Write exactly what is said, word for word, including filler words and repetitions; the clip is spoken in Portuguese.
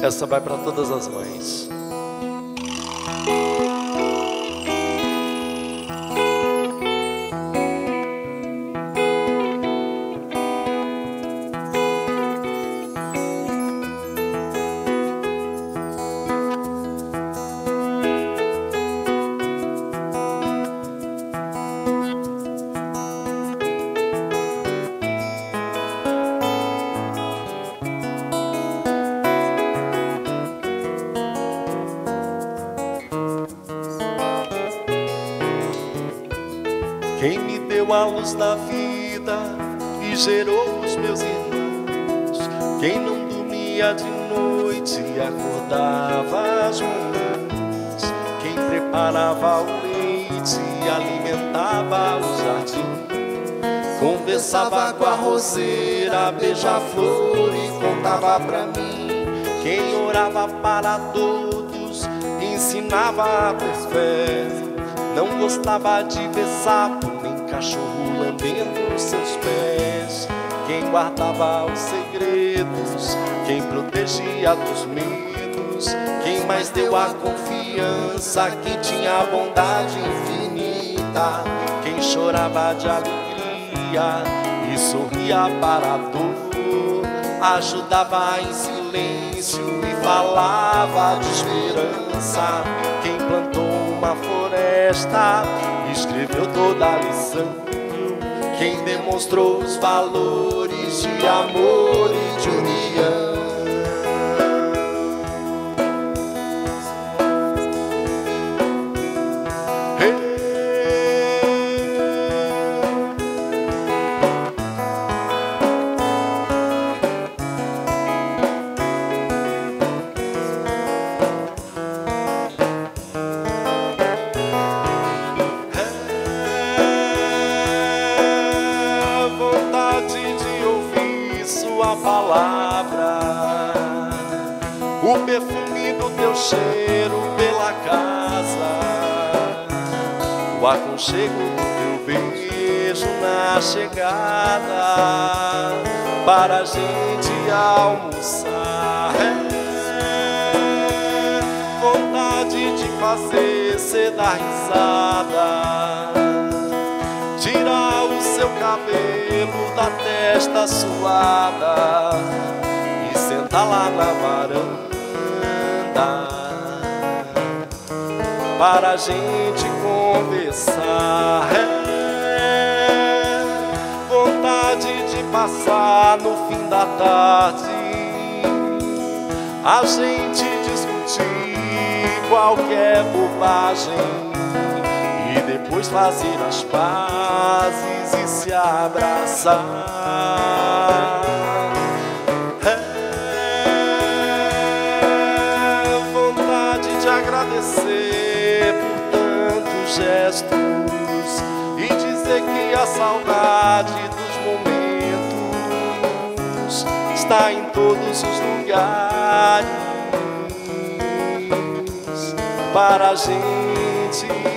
Essa vai para todas as mães. Quem me deu a luz da vida e gerou os meus irmãos, quem não dormia de noite e acordava as manhãs, quem preparava o leite e alimentava o jardim, conversava com a roseira, beija-flor e contava pra mim, quem orava para todos, ensinava a ter fé, não gostava de ver sapo nem cachorro lambendo os seus pés, quem guardava os segredos, quem protegia dos medos, quem mais deu a confiança, quem tinha a bondade infinita, quem chorava de alegria e sorria para a dor, ajudava em silêncio e falava de esperança, quem plantou uma floresta, escreveu toda a lição, quem demonstrou os valores de amor e de união. Palavra, o perfume do teu cheiro pela casa, o aconchego do teu beijo na chegada, para a gente almoçar. É vontade de fazer cê dar risada, tirar o seu cabelo da testa suada e sentar lá na varanda para a gente conversar. É vontade de passar no fim da tarde, a gente discutir qualquer bobagem e depois fazer as pazes e se abraçar. É vontade de agradecer por tantos gestos e dizer que a saudade dos momentos está em todos os lugares para a gente